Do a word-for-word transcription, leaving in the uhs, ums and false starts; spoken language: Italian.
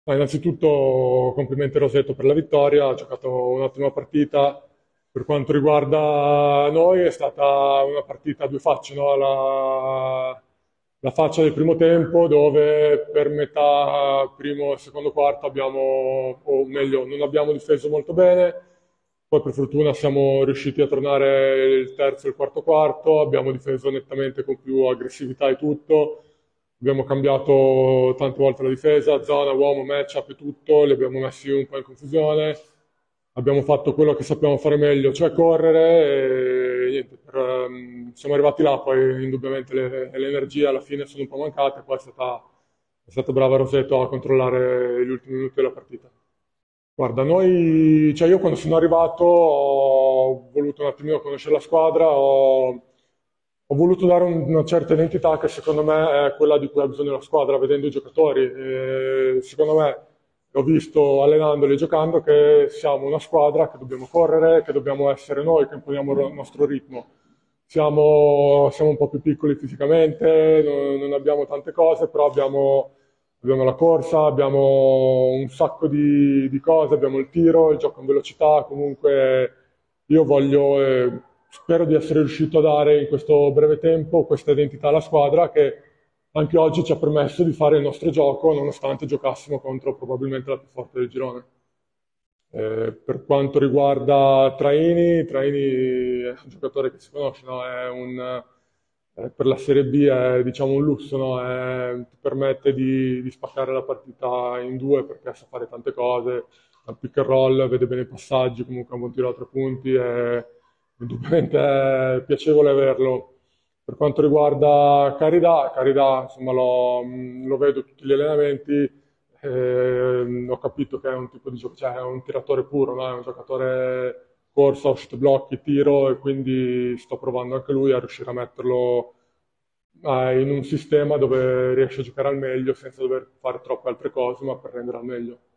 Ma innanzitutto complimenti a Roseto per la vittoria, ha giocato un'ottima partita. Per quanto riguarda noi è stata una partita a due facce, no? La, la faccia del primo tempo dove per metà primo e secondo quarto abbiamo, o meglio, non abbiamo difeso molto bene, poi per fortuna siamo riusciti a tornare il terzo e il quarto quarto, abbiamo difeso nettamente con più aggressività e tutto. Abbiamo cambiato tante volte la difesa, zona, uomo, matchup e tutto, li abbiamo messi un po' in confusione. Abbiamo fatto quello che sappiamo fare meglio, cioè correre e niente, per, ehm, siamo arrivati là, poi indubbiamente le, le energie alla fine sono un po' mancate, poi è stata, è stata brava Roseto a controllare gli ultimi minuti della partita. Guarda, noi, cioè io quando sono arrivato ho voluto un attimino conoscere la squadra, ho, ho voluto dare un- una certa identità che secondo me è quella di cui ha bisogno la squadra, vedendo i giocatori. E secondo me ho visto allenandoli e giocando che siamo una squadra che dobbiamo correre, che dobbiamo essere noi che imponiamo il nostro ritmo. Siamo, siamo un po' più piccoli fisicamente, non, non abbiamo tante cose, però abbiamo Abbiamo la corsa, abbiamo un sacco di, di cose, abbiamo il tiro, il gioco in velocità, comunque io voglio, eh, spero di essere riuscito a dare in questo breve tempo questa identità alla squadra che anche oggi ci ha permesso di fare il nostro gioco nonostante giocassimo contro probabilmente la più forte del girone. Eh, per quanto riguarda Traini, Traini è un giocatore che si conosce, no? È un, eh, per la Serie B è diciamo, un lusso, no? È- ti permette di, di spaccare la partita in due perché sa fare tante cose, al pick and roll, vede bene i passaggi, comunque ha un buon tiro a tre punti, è, indubbiamente è piacevole averlo. Per quanto riguarda Caridà, Caridà insomma, lo, lo vedo tutti gli allenamenti. Ehm, ho capito che è un tipo di gioco, cioè è un tiratore puro, no? È un giocatore corsa, shoot blocchi, tiro e quindi sto provando anche lui a riuscire a metterlo eh, in un sistema dove riesce a giocare al meglio senza dover fare troppe altre cose, ma per rendere al meglio.